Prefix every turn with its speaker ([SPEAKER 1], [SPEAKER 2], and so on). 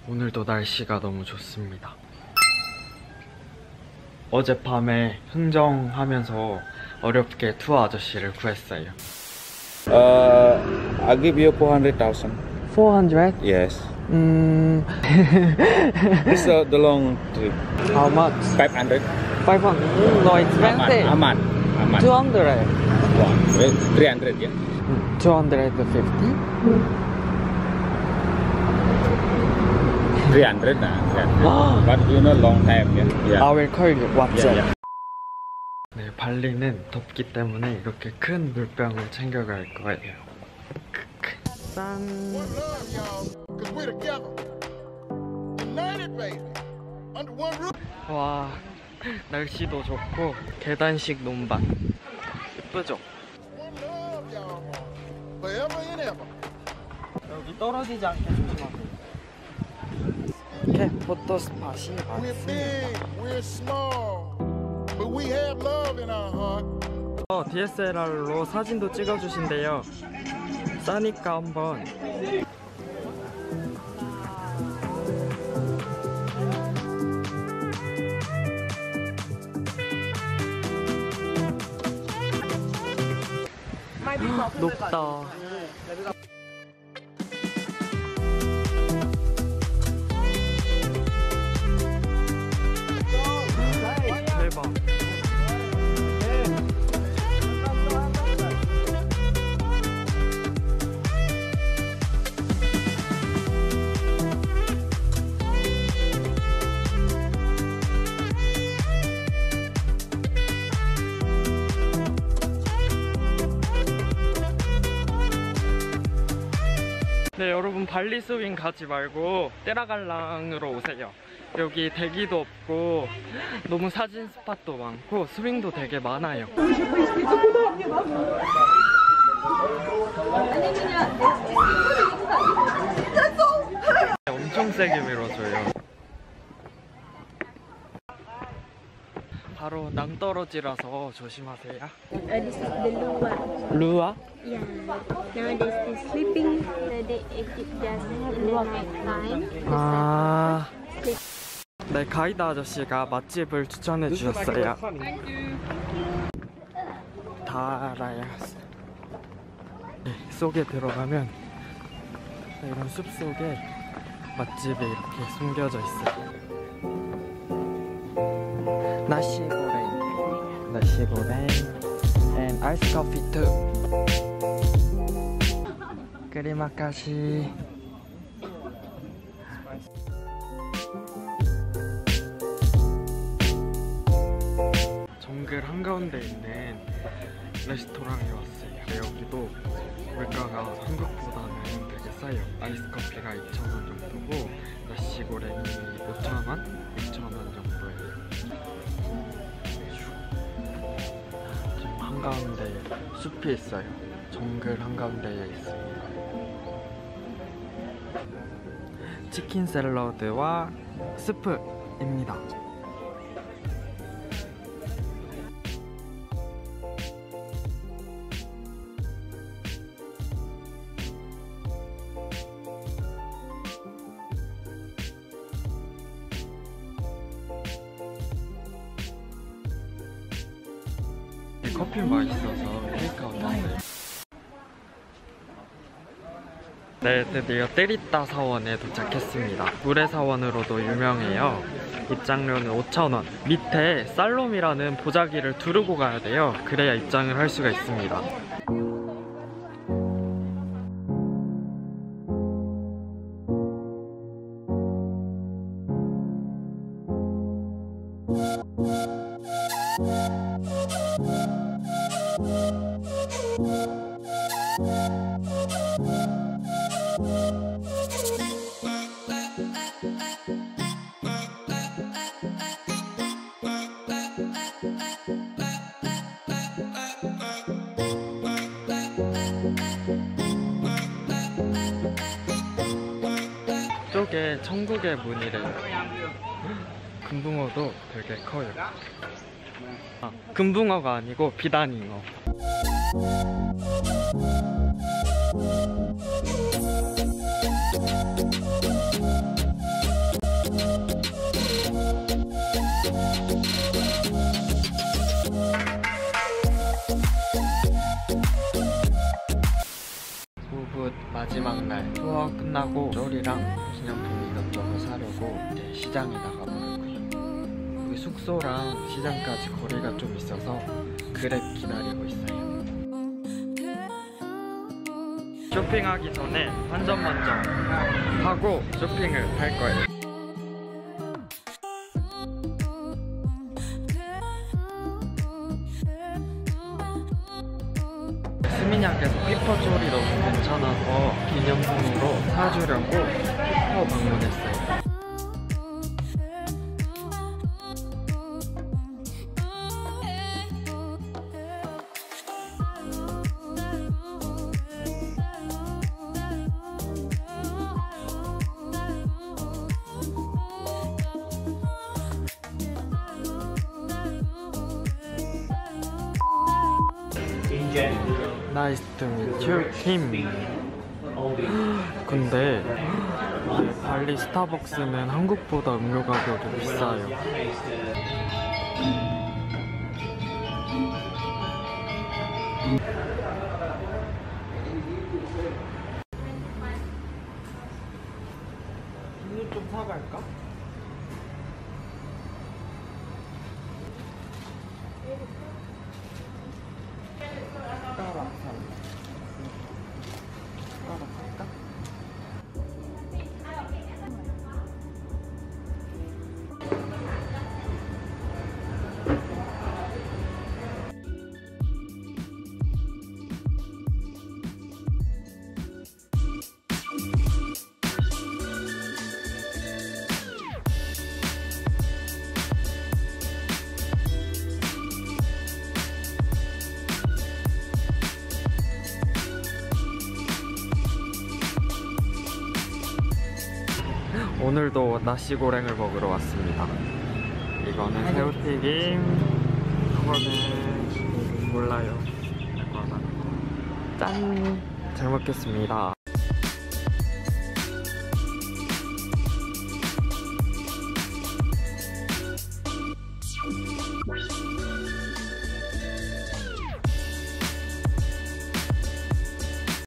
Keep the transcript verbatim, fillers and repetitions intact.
[SPEAKER 1] 오늘도 날씨가 너무 좋습니다. 어젯밤에 흥정하면서 어렵게 투어 아저씨를 구했어요.
[SPEAKER 2] Uh, I'll give you four hundred thousand.
[SPEAKER 1] four hundred?
[SPEAKER 2] Yes.
[SPEAKER 1] 음...
[SPEAKER 2] This is uh, the long trip.
[SPEAKER 1] How much?
[SPEAKER 2] five hundred.
[SPEAKER 1] five hundred? Mm, no expensive.
[SPEAKER 2] Aman. Aman.
[SPEAKER 1] two hundred.
[SPEAKER 2] One. three hundred, yeah.
[SPEAKER 1] two hundred fifty?
[SPEAKER 2] three hundred nah. three hundred. But you know long time, yeah. Yeah.
[SPEAKER 1] I will call you WhatsApp.
[SPEAKER 2] Yeah, yeah.
[SPEAKER 1] 네, 발리는 덥기 때문에 이렇게 큰 물병을 챙겨갈 거예요. 짠! 와, 날씨도 좋고 계단식 논밭 예쁘죠? 여기 떨어지지 않게 조심하세요. 이렇게 포토 스팟이 많습니다. 어, 디에스엘알로 사진도 찍어주신대요. 싸니까 한번. 높다. 대박. 네, 여러분 발리 스윙 가지 말고 때라갈랑으로 오세요. 여기 대기도 없고 너무 사진 스팟도 많고 스윙도 되게 많아요. 엄청 세게 밀어줘요. 바로 낭떠러지라서 조심하세요.
[SPEAKER 3] Uh, this is the luwa.
[SPEAKER 1] 루아?
[SPEAKER 3] Yeah. Nowadays it's sleeping. Uh, they eat it just in the night time.
[SPEAKER 1] 아, 네, 가이드 아저씨가 맛집을 추천해 주셨어요. 다라야. 네, 속에 들어가면 이런 숲 속에 맛집이 이렇게 숨겨져 있어요. 나시고랭, 나시고랭, and ice coffee too. 그리마카시. 정글 한가운데 있는 레스토랑에 왔어요. 네, 여기도 물가가 한국보다는 되게 싸요. 아이스 커피가 이천 원 정도고 나시고랭이 오천 원, 육천 원 정도예요. 지금 한가운데 숲이 있어요. 정글 한가운데에 있습니다. 치킨 샐러드와 스프입니다. 커피 맛있어서 테이크아웃 했어요. 네, 드디어 때리따 사원에 도착했습니다. 물의 사원으로도 유명해요. 입장료는 오천 원. 밑에 살롬이라는 보자기를 두르고 가야 돼요. 그래야 입장을 할 수가 있습니다. 저게 천국의 문이래요. 금붕어도 되게 커요. 아, 금붕어가 아니고 비단잉어. 기념품 이것저것 사려고 이제 시장에 나가보려고요. 여기 숙소랑 시장까지 거리가 좀 있어서 그랩 기다리고 있어요. 쇼핑하기 전에 한점만점 하고 쇼핑을 할 거예요. 스미냑에서 피퍼졸이 너무 괜찮아서 기념품으로 사주려고 피퍼 방문했어요. Nice to meet you, Kim. 근데 이게 발리 스타벅스는 한국보다 음료 가격이 비싸요. 음료 좀 사갈까? 숟가락 사. 숟가락 살까? 오늘도 나시고랭을 먹으러 왔습니다. 이거는 새우튀김, 이거는 몰라요. 이거는 짠! 잘 먹겠습니다.